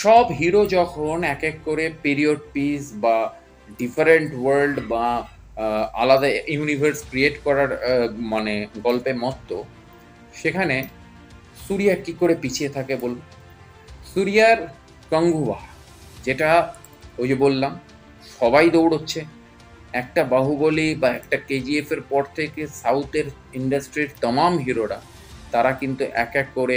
সব হিরো যখন এক এক করে পিরিয়ড পিস বা ডিফারেন্ট ওয়ার্ল্ড বা আলাদা ইউনিভার্স ক্রিয়েট করার মানে গল্পে মত্ত, সেখানে সুরিয়া কি করে পিছিয়ে থাকে বলুন? সুরিয়ার গাঙ্গুবা, যেটা ওই যে বললাম সবাই দৌড়চ্ছে, একটা বাহুবলী বা একটা কেজিএফ এর পর থেকে সাউথের ইন্ডাস্ট্রির তমাম হিরোরা তারা কিন্তু এক এক করে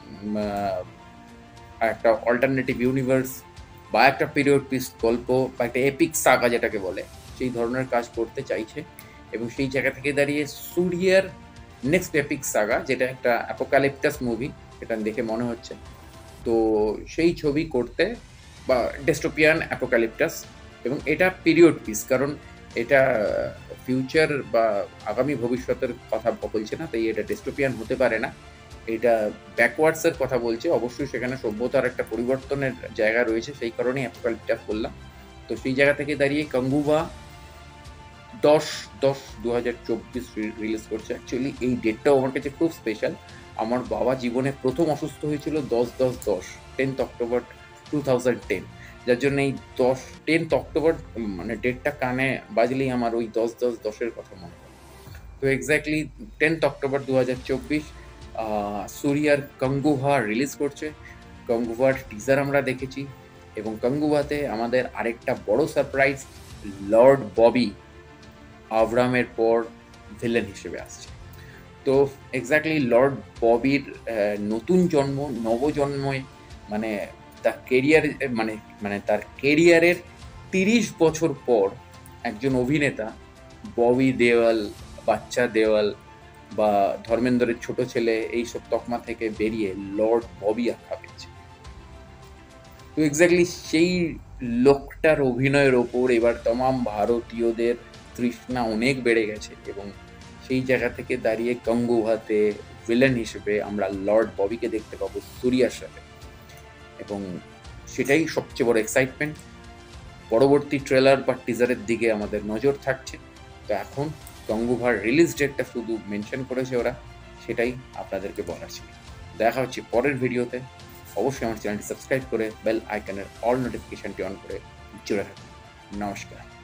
একটা অল্টারনেটিভ ইউনিভার্স বা একটা পিরিয়ড পিস গল্প বা একটা এপিক সাগা যেটাকে বলে সেই ধরনের কাজ করতে চাইছে। এবং সেই জায়গা থেকে দাঁড়িয়ে সুরিয়ার নেক্সট এপিক সাগা, যেটা একটা অ্যাপোক্যালিপটাস মুভি, এটা দেখে মনে হচ্ছে, তো সেই ছবি করতে বা ডেস্টোপিয়ান অ্যাপোক্যালিপটাস, এবং এটা পিরিয়ড পিস, কারণ এটা ফিউচার বা আগামী ভবিষ্যতের কথা বলছে না, তাই এটা ডেস্টোপিয়ান হতে পারে না, এটা ব্যাকওয়ার্ডসের কথা বলছে। অবশ্যই সেখানে সভ্যতার একটা পরিবর্তনের জায়গা রয়েছে, সেই কারণেই অ্যাপোক্যালিপটাস বললাম। তো সেই জায়গা থেকে দাঁড়িয়ে গাঙ্গুবা 10/10/2024 রিলিজ করছে। অ্যাকচুয়ালি এই ডেটটাও আমার কাছে খুব স্পেশাল। আমার বাবা জীবনে প্রথম অসুস্থ হয়েছিল 10/10/10, 10th অক্টোবর 2010, যার জন্য এই 10th অক্টোবর মানে ডেটটা কানে বাজলেই আমার ওই 10/10/10-এর কথা মনে পড়ে। তো এক্স্যাক্টলি 10th অক্টোবর 2024 সুরিয়ার গাঙ্গুভা রিলিজ করছে। গাঙ্গুভার টিজার আমরা দেখেছি, এবং গাঙ্গুভাতে আমাদের আরেকটা বড় সারপ্রাইজ, লর্ড ববি আব্রাহামের পর ভিলেন হিসেবে আসছে। তো এক্স্যাক্টলি লর্ড ববির নতুন জন্ম, নবজন্মে, মানে তার কেরিয়ার, মানে মানে তার কেরিয়ারের 30 বছর পর একজন অভিনেতা ববি দেওয়াল, বাচ্চা দেওয়াল বা ধর্মেন্দ্রের ছোট ছেলে এইসব তকমা থেকে বেরিয়ে লর্ড ববি আখ্যা পেয়েছে। তো এক্স্যাক্টলি সেই লোকটার অভিনয়ের ওপর এবার তমাম ভারতীয়দের তৃষ্ণা অনেক বেড়ে গেছে, এবং সেই জায়গা থেকে দাঁড়িয়ে গাঙ্গুভাতে ভিলেন হিসেবে আমরা লর্ড ববিকে দেখতে পাবো সুরিয়ার সাথে, এবং সেটাই সবচেয়ে বড় এক্সাইটমেন্ট। পরবর্তী ট্রেলার বা টিজারের দিকে আমাদের নজর থাকছে। তো এখন গাঙ্গুভার রিলিজ ডেটটা শুধু মেনশন করেছে ওরা, সেটাই আপনাদেরকে বলার ছিল। দেখা হচ্ছে পরের ভিডিওতে। অবশ্যই আমার চ্যানেলটি সাবস্ক্রাইব করে বেল আইকনের অল নোটিফিকেশনটি অন করে জুড়ে থাকুন। নমস্কার।